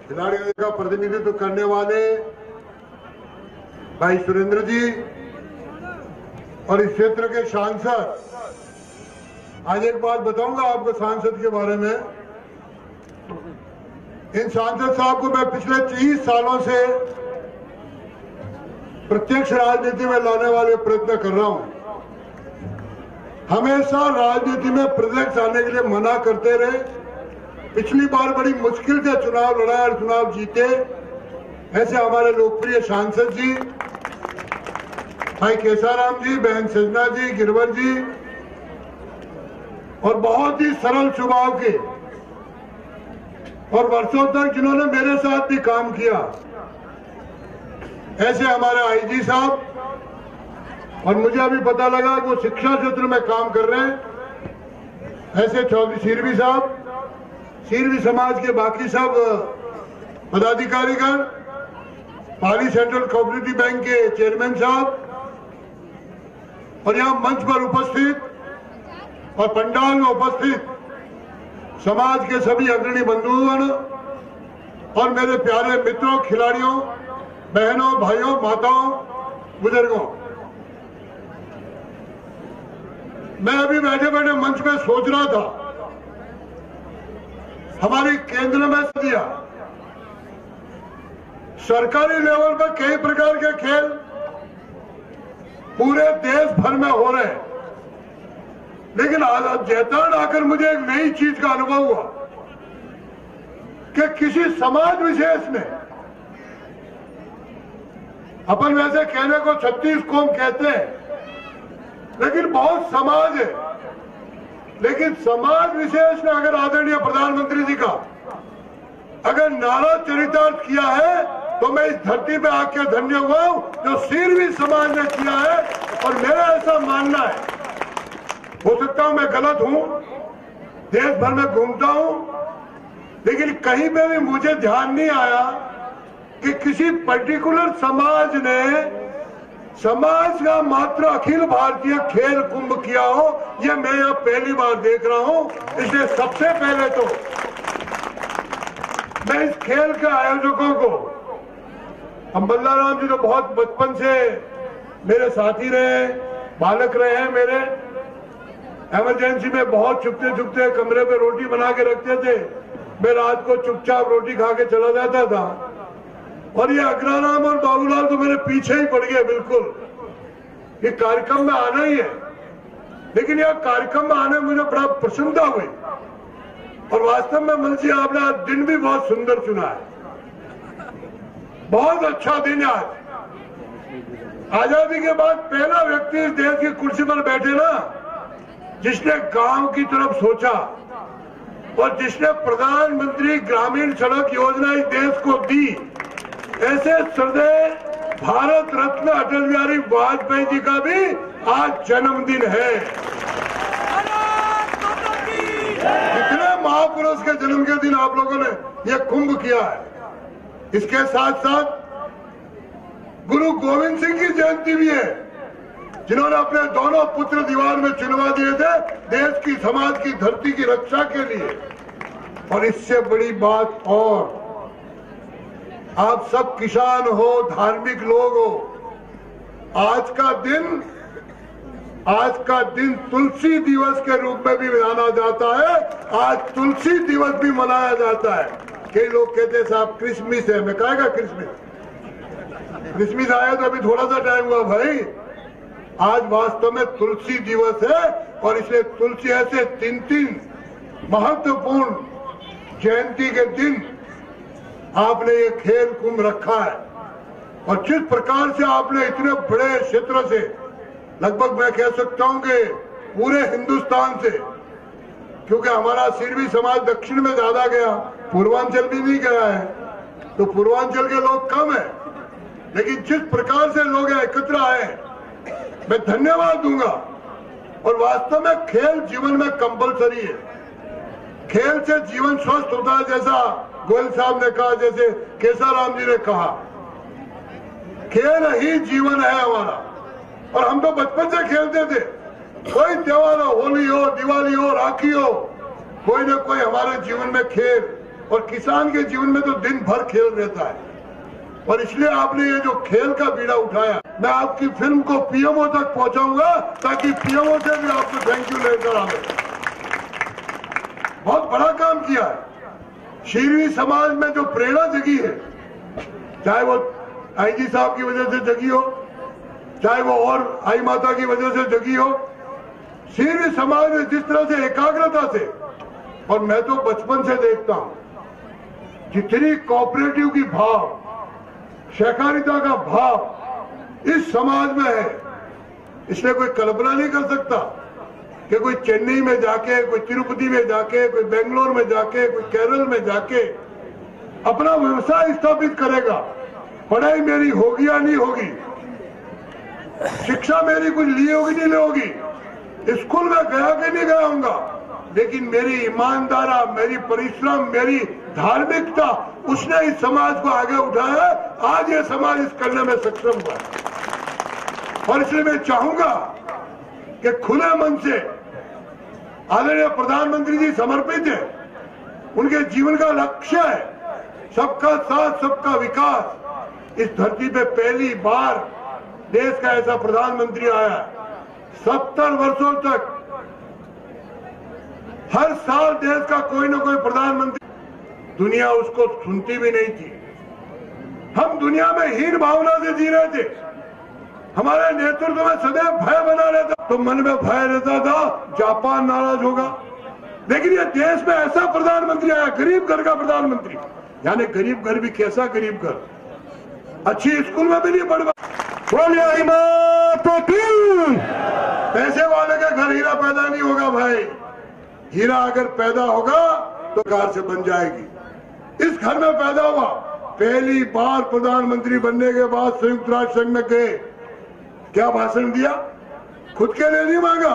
खिलाड़ियों का प्रतिनिधित्व करने वाले भाई सुरेंद्र जी और इस क्षेत्र के सांसद, आज एक बात बताऊंगा आपको सांसद के बारे में। इन सांसद साहब को मैं पिछले 30 सालों से प्रत्यक्ष राजनीति में लाने वाले प्रयत्न कर रहा हूं। हमेशा राजनीति में प्रत्यक्ष आने के लिए मना करते रहे। पिछली बार बड़ी मुश्किल से चुनाव लड़ा और चुनाव जीते। ऐसे हमारे लोकप्रिय सांसद जी भाई केसाराम जी, बहन सजना जी, गिरवर जी, और बहुत ही सरल स्वभाव के और वर्षों तक जिन्होंने मेरे साथ भी काम किया, ऐसे हमारे आईजी साहब, और मुझे अभी पता लगा कि वो शिक्षा क्षेत्र में काम कर रहे हैं, ऐसे चौधरी सिरवी साहब, सिरवी समाज के बाकी सब पदाधिकारीगण, पाली सेंट्रल कोऑपरेटिव बैंक के चेयरमैन साहब, और यहां मंच पर उपस्थित और पंडाल में उपस्थित समाज के सभी अग्रणी बंधुगण और मेरे प्यारे मित्रों, खिलाड़ियों, बहनों, भाइयों, माताओं, बुजुर्गों, मैं अभी बैठे बैठे मंच में सोच रहा था, हमारी केंद्र में दिया सरकारी लेवल पर कई प्रकार के खेल पूरे देश भर में हो रहे हैं, लेकिन आज जैतान आकर मुझे एक नई चीज का अनुभव हुआ कि किसी समाज विशेष ने, अपन वैसे कहने को 36 कौम कहते हैं, लेकिन बहुत समाज है, लेकिन समाज विशेष ने अगर आदरणीय प्रधानमंत्री जी का अगर नारा चरितार्थ किया है तो मैं इस धरती पे आके धन्य हुआ हूं जो सिरवी समाज ने किया है। और मेरा ऐसा मानना है, हो सकता हूं मैं गलत हूं, देश भर में घूमता हूं, लेकिन कहीं पे भी मुझे ध्यान नहीं आया कि किसी पर्टिकुलर समाज ने समाज का मात्र अखिल भारतीय खेल कुंभ किया हो। ये मैं यहां पहली बार देख रहा हूं। इसलिए सबसे पहले तो मैं इस खेल के आयोजकों को, हम बल्लाराम जी तो बहुत बचपन से मेरे साथी रहे, बालक रहे हैं मेरे, इमरजेंसी में बहुत छुपते छुपते कमरे पे रोटी बना के रखते थे, मैं रात को चुपचाप रोटी खा के चला जाता था, और ये अग्राराम और बाबूलाल तो मेरे पीछे ही पड़ गए बिल्कुल। ये कार्यक्रम में आना ही है, लेकिन यह कार्यक्रम में आने मुझे बड़ा प्रसन्नता हुई, और वास्तव में मन जी आपने आज दिन भी बहुत सुंदर चुना है, बहुत अच्छा दिन है आज। आजादी के बाद पहला व्यक्ति इस देश की कुर्सी पर बैठे ना, जिसने गांव की तरफ सोचा और जिसने प्रधानमंत्री ग्रामीण सड़क योजना इस देश को दी, ऐसे श्रद्धेय भारत रत्न अटल बिहारी वाजपेयी जी का भी आज जन्मदिन है। इतने महापुरुष के जन्म के दिन आप लोगों ने यह कुंभ किया है। इसके साथ साथ गुरु गोविंद सिंह की जयंती भी है, जिन्होंने अपने दोनों पुत्र दीवार में चुनवा दिए थे देश की, समाज की, धरती की रक्षा के लिए। और इससे बड़ी बात, और आप सब किसान हो, धार्मिक लोग हो, आज का दिन तुलसी दिवस के रूप में भी मनाया जाता है। आज तुलसी दिवस भी मनाया जाता है। कई लोग कहते हैं साहब क्रिसमस है, मैं कहेगा क्रिसमस आया तो अभी थोड़ा सा टाइम हुआ भाई, आज वास्तव में तुलसी दिवस है। और इसलिए तुलसी ऐसे 3 महत्वपूर्ण जयंती के दिन आपने ये खेल कुंभ रखा है। और जिस प्रकार से आपने इतने बड़े क्षेत्र से, लगभग मैं कह सकता हूं कि पूरे हिंदुस्तान से, क्योंकि हमारा सिरवी समाज दक्षिण में ज्यादा गया, पूर्वांचल भी नहीं गया है, तो पूर्वांचल के लोग कम है, लेकिन जिस प्रकार से लोग एकत्र आए, मैं धन्यवाद दूंगा। और वास्तव में खेल जीवन में कंपलसरी है, खेल से जीवन स्वस्थ होता है, जैसा गोयल साहब ने कहा, जैसे केसाराम जी ने कहा, खेल ही जीवन है हमारा। और हम तो बचपन से खेलते थे, कोई त्योहार हो, होली हो, दिवाली हो, राखी हो, कोई ना कोई हमारे जीवन में खेल और किसान के जीवन में तो दिन भर खेल रहता है। और इसलिए आपने ये जो खेल का बीड़ा उठाया, मैं आपकी फिल्म को पीएमओ तक पहुंचाऊंगा ताकि पीएमओ से भी आपको थैंक यू लेकर आवे। बहुत बड़ा काम किया है। शेरवी समाज में जो प्रेरणा जगी है, चाहे वो आईजी साहब की वजह से जगी हो, चाहे वो और आई माता की वजह से जगी हो, शेरवी समाज में जिस तरह से एकाग्रता से, और मैं तो बचपन से देखता हूं जितनी कोऑपरेटिव की भाव, सहकारिता का भाव इस समाज में है, इसलिए कोई कल्पना नहीं कर सकता कि कोई चेन्नई में जाके, कोई तिरुपति में जाके, कोई बेंगलोर में जाके, कोई केरल में जाके अपना व्यवसाय स्थापित करेगा। पढ़ाई मेरी होगी या नहीं होगी, शिक्षा मेरी कुछ ली होगी नहीं ली होगी, स्कूल में गया कि नहीं गया होगा, लेकिन मेरी ईमानदारी, मेरी परिश्रम, मेरी धार्मिकता, उसने इस समाज को आगे उठाया। आज ये समाज इस करने में सक्षम हुआ है। और इसलिए मैं चाहूंगा कि खुले मन से आदरणीय प्रधानमंत्री जी समर्पित है, उनके जीवन का लक्ष्य है सबका साथ सबका विकास। इस धरती पे पहली बार देश का ऐसा प्रधानमंत्री आया। 70 वर्षों तक हर साल देश का कोई ना कोई प्रधानमंत्री, दुनिया उसको सुनती भी नहीं थी। हम दुनिया में हीन भावना से जी रहे थे। हमारे नेतृत्व में सदैव भय बना रहता, तो मन में भय रहता था जापान नाराज होगा। लेकिन ये देश में ऐसा प्रधानमंत्री आया, गरीब घर का प्रधानमंत्री, यानी गरीब घर भी कैसा गरीब घर, अच्छी स्कूल में भी नहीं पढ़वा, पैसे वाले के घर हीरा पैदा नहीं होगा भाई। हीरा अगर पैदा होगा तो कार से बन जाएगी। इस घर में पैदा हुआ। पहली बार प्रधानमंत्री बनने के बाद संयुक्त राष्ट्र संघ में गए, क्या भाषण दिया? खुद के लिए नहीं मांगा,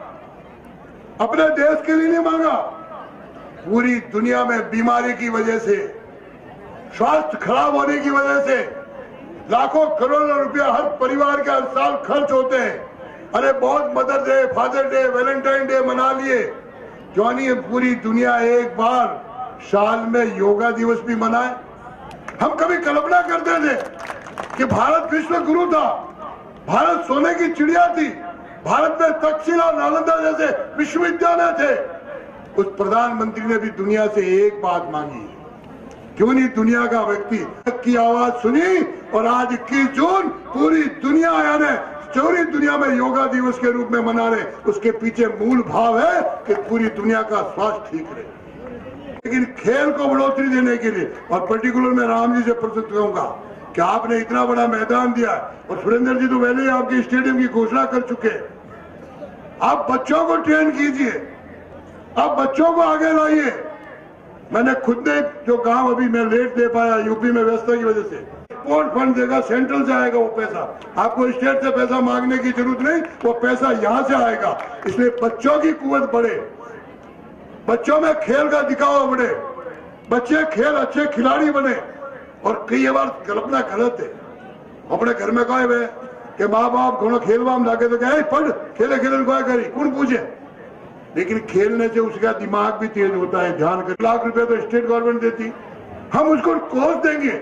अपने देश के लिए नहीं मांगा, पूरी दुनिया में बीमारी की वजह से, स्वास्थ्य खराब होने की वजह से लाखों करोड़ों रुपया हर परिवार के हर साल खर्च होते हैं। अरे बहुत mother day, father day, Valentine day मना लिए, क्यों नहीं पूरी दुनिया एक बार साल में योगा दिवस भी मनाए? हम कभी कल्पना करते थे कि भारत विश्व गुरु था, भारत सोने की चिड़िया थी, भारत में तक्षशिला और नालंदा जैसे विश्वविद्यालय थे। उस प्रधानमंत्री ने भी दुनिया से एक बात मांगी, क्यों नहीं दुनिया का व्यक्ति की आवाज सुनी, और आज 21 जून पूरी दुनिया यानी पूरी दुनिया में योगा दिवस के रूप में मना रहे। उसके पीछे मूल भाव है कि पूरी दुनिया का स्वास्थ्य ठीक रहे। लेकिन खेल को बढ़ोतरी देने के लिए, और पर्टिकुलर मैं राम जी से प्रस्तुत करूंगा कि आपने इतना बड़ा मैदान दिया है, और सुरेंद्र जी तो पहले ही आपके स्टेडियम की घोषणा कर चुके हैं। आप बच्चों को ट्रेन कीजिए, आप बच्चों को आगे लाइए। मैंने खुद ने जो गांव अभी मैं लेट दे पाया यूपी में व्यवस्था की वजह से, स्पोर्ट फंड देगा, सेंट्रल से आएगा वो पैसा, आपको स्टेट से पैसा मांगने की जरूरत नहीं, वो पैसा यहां से आएगा। इसलिए बच्चों की कुवत बढ़े, बच्चों में खेल का दिखावा बढ़े, बच्चे खेल अच्छे खिलाड़ी बने। और कई बार कल्पना गलत है, अपने घर में कहे हुए कि माँ बाप घोड़ा खेलवा लाके तो कहे पढ़, खेले खेले करी कौन पूछे, लेकिन खेलने से उसका दिमाग भी तेज होता है, ध्यान कर। लाख रुपए तो स्टेट गवर्नमेंट देती, हम उसको कोर्स देंगे।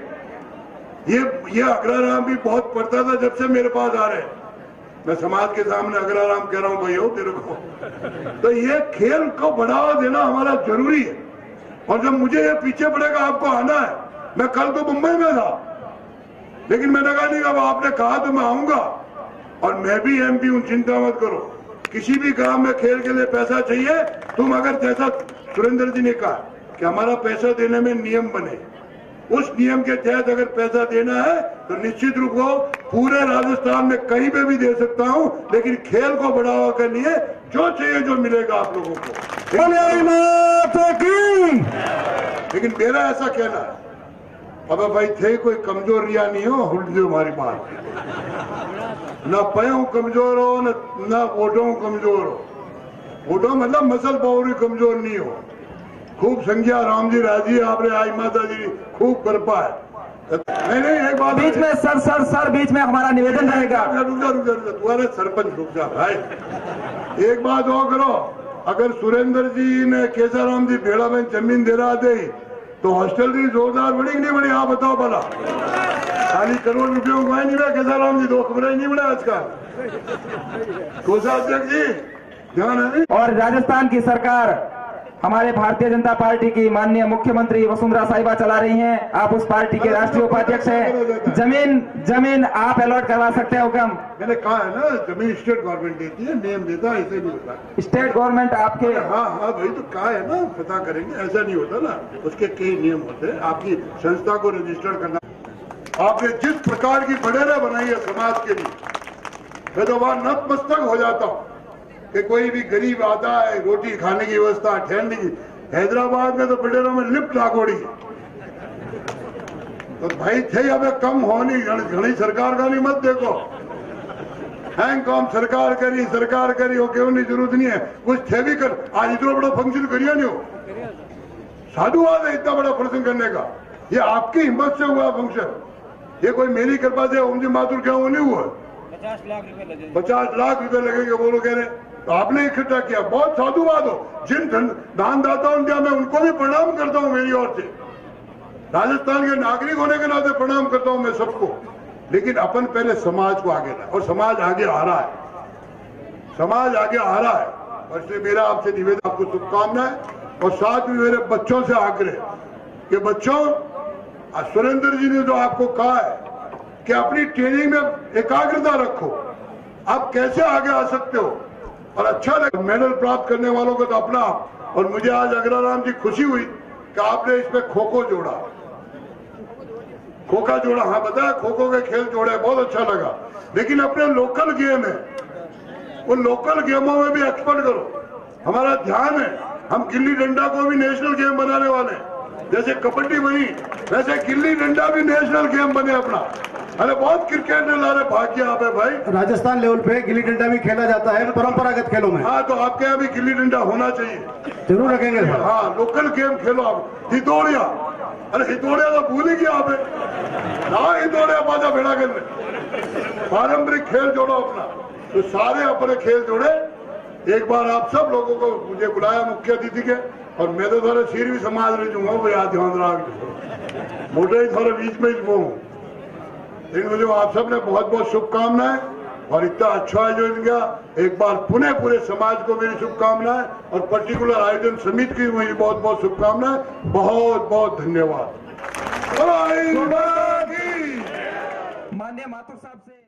ये अग्राराम भी बहुत पढ़ता था जब से मेरे पास आ रहे हैं, मैं समाज के सामने अग्राराम कह रहा हूं भाई हो तेरे को। तो ये खेल को बढ़ावा देना हमारा जरूरी है। और जब मुझे ये पीछे पड़ेगा आपको आना है, मैं कल तो मुंबई में था, लेकिन मैंने कहा नहीं, अब आपने कहा तो मैं आऊंगा, और मैं भी एमपी हूं, चिंता मत करो। किसी भी गांव में खेल के लिए पैसा चाहिए, तुम अगर जैसा सुरेंद्र जी ने कहा कि हमारा पैसा देने में नियम बने, उस नियम के तहत अगर पैसा देना है तो निश्चित रूप से पूरे राजस्थान में कहीं पे भी दे सकता हूं, लेकिन खेल को बढ़ावा के लिए जो चाहिए जो मिलेगा आप लोगों को। लेकिन मेरा ऐसा कहना है, अब भाई थे कोई कमजोर रिया नहीं हो, उल्ट दो हमारी बात, ना पैरों कमजोर हो ना वोटों कमजोर हो। वोटों मतलब मसल पावर कमजोर नहीं हो। खूब संख्या राम जी राजी, आपने आई माता जी खूब बरपा है। नहीं एक बात बीच में सर बीच में हमारा निवेदन रहेगा। रुक तुम्हारे सरपंच रुक जा भाई, एक बात और करो, अगर सुरेंद्र जी ने केसाराम जी भेड़ा में जमीन दे रहा थे तो हॉस्टल की जोरदार बड़ी नहीं बड़ी, आप बताओ भला। खाली करोड़ रुपयों को नहीं बना कैसा राम जी, 2 कमरे नहीं बना आज का। कोषाध्यक्ष जी ध्यान है। और राजस्थान की सरकार हमारे भारतीय जनता पार्टी की माननीय मुख्यमंत्री वसुंधरा साहिबा चला रही हैं। आप उस पार्टी के राष्ट्रीय उपाध्यक्ष हैं। जमीन आप अलॉट करवा सकते हैं हुक्म। मैंने कहा है ना, जमीन स्टेट गवर्नमेंट देती है, नियम देता है, ऐसे नहीं होता। स्टेट गवर्नमेंट आपके? हाँ भाई, तो कहा है ना, पता करेंगे, ऐसा नहीं होता ना। उसके कई नियम होते हैं। आपकी संस्था को रजिस्टर्ड करना। आपने जिस प्रकार की बडेरा बनाई है समाज के लिए, मैं तो वहां नतमस्तक हो जाता हूँ कि कोई भी गरीब आता है, रोटी खाने की व्यवस्था, ठहरने की। हैदराबाद में तो बडेरों में लिफ्ट लागोड़ी है। तो भाई थे अब कम होनी घनी सरकार का नहीं मत देखो। हैंग कॉम सरकार करी हो, क्यों नहीं, जरूरत नहीं है। कुछ थे भी कर। आज इतना बड़ा फंक्शन करिए नहीं हो, साधुवाद है इतना बड़ा फंक्शन करने का। ये आपकी हिम्मत से हुआ फंक्शन, ये कोई मेरी कृपा से ओम जी माथुर क्या वो नहीं हुआ। 50 लाख रुपए लगेंगे बोलो कह रहे। तो आपने इकट्ठा किया, बहुत साधुवाद हो। जिन दान दाताओं ने दिया, मैं उनको भी प्रणाम करता हूं मेरी ओर से। राजस्थान के नागरिक होने के नाते प्रणाम करता हूं मैं सबको। लेकिन अपन पहले समाज को आगे लाए, और समाज आगे आ रहा है, समाज आगे आ रहा है। और इसलिए मेरा आपसे निवेदन, आपको शुभकामनाएं, और साथ में मेरे बच्चों से आग्रह कि बच्चों, सुरेंद्र जी ने जो आपको कहा है कि अपनी ट्रेनिंग में एकाग्रता रखो, आप कैसे आगे आ सकते हो। और अच्छा लगा मेडल प्राप्त करने वालों को तो अपना। और मुझे आज अग्राराम जी खुशी हुई कि आपने इसमें खो खो जोड़ा, खोखा जोड़ा। हाँ बताया, खो खो के खेल जोड़े, बहुत अच्छा लगा। लेकिन अपने लोकल गेम है, उन लोकल गेमों में भी एक्सपर्ट करो। हमारा ध्यान है, हम गिल्ली डंडा को भी नेशनल गेम बनाने वाले हैं। जैसे कबड्डी बनी, वैसे गिल्ली डंडा भी नेशनल गेम बने अपना। अरे बहुत क्रिकेट ने लारे भाग किया आप है भाई। राजस्थान लेवल पे गिल्ली डंडा भी खेला जाता है परंपरागत खेलों में। हाँ, तो आपके यहाँ भी गिल्ली डंडा होना चाहिए, जरूर रखेंगे। हाँ, लोकल गेम खेलो आप। हितोड़िया, अरे हितोड़िया तो भूल ही गया आप। हाँ, हितोड़िया बाजा भेड़ा खेल में पारंपरिक खेल जोड़ो अपना। तो सारे अपने खेल जोड़े। एक बार आप सब लोगों को मुझे बुलाया मुख्य अतिथि के, और मैं तो थोड़ा सिर भी समाज रही हूँ, याद ध्यान रहा मोटे ही थोड़े बीच में ही वो हूँ। लेकिन मुझे आप सब ने बहुत बहुत शुभकामनाएं, और इतना अच्छा आयोजन किया। एक बार पुनः पूरे समाज को मेरी शुभकामनाएं, और पर्टिकुलर आयोजन समिति की मेरी बहुत बहुत शुभकामनाएं। बहुत बहुत धन्यवाद। माननीय माथुर साहब से